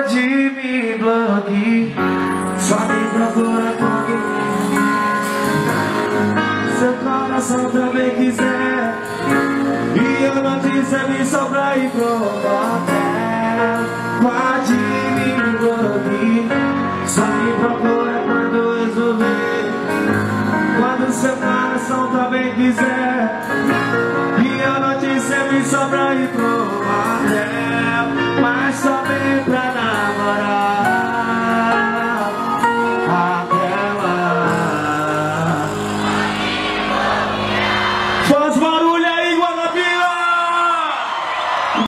pode me bloquear, só me procura porque seu coração também quiser. E eu não disse só pra ir pro hotel. Pode me bloquear, só me procura quando resolver, quando seu coração também quiser. E eu não disse só pra ir pro hotel.